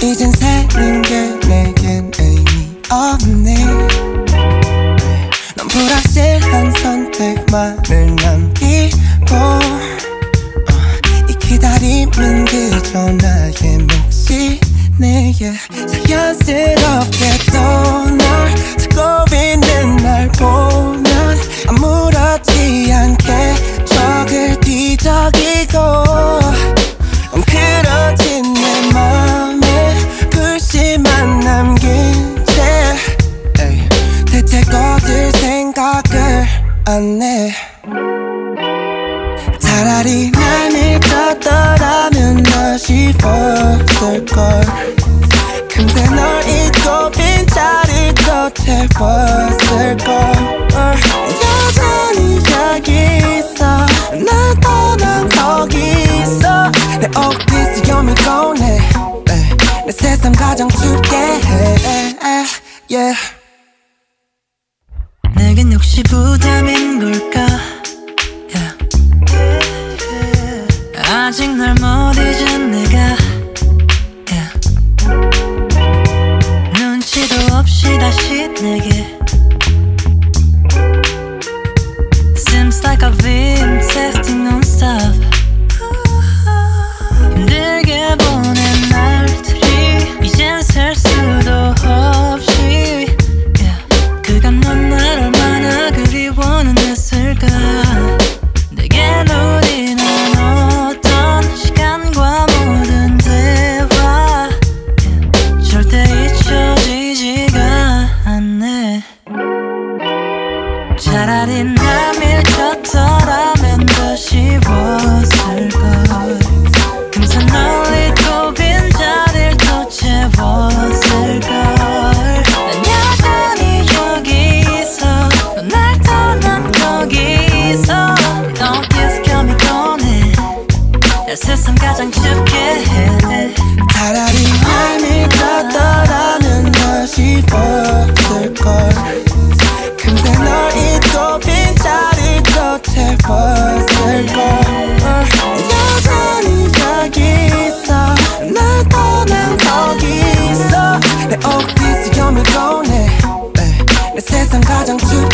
이젠 사는 게 내겐 의미 없네. 넌 불확실한 선택만을 남기고 이 기다림은 그저 나의 몫이네. 자연스럽게도 널 찾고 있는 날 보면 아무렇지 않게 적을 뒤적이고 엉클어진 내 맘에 불씨만 남긴 채 대체 꺼질 생각을 안 해. 차라리 날 믿었더라면 더 쉬웠을걸. 근데 널 잊고 빈자리도 채웠을걸. 여전히 여기 있어. 날 떠난 거기 있어. 내 옷깃을 여미고 내 세상 가장 춥게 해. yeah. 내겐 역시 부담인 걸까? 아직 널 못 잊은 내가 눈치도 없이 다시 내게 Seems like I've been texting non-stop. 힘들게 보낸 날들이 이젠 셀 수도 없이 그간 넌 날 얼마나 그리워는 했을까. 내겐 우린 어떤 시간과 모든 대화 절대 잊혀지지가 않네. 차라리 날 밀쳤더라면 더 쉬웠을걸. 금세 널 잊고 빈자리를 또 채웠을걸. 난 여전히 여기 있어. 넌 날 떠난 거기 있어. 너 계속 켜미고네. 날 세상 가장 춥게 해. 차라리 날 믿었더라면 더 쉬웠을걸. 근데 널 잊고 빈자리도 채웠을걸. 여전히 여기 있어. 날 떠난 거기 있어. 내 옷깃을 여미고 내 세상 가장 춥게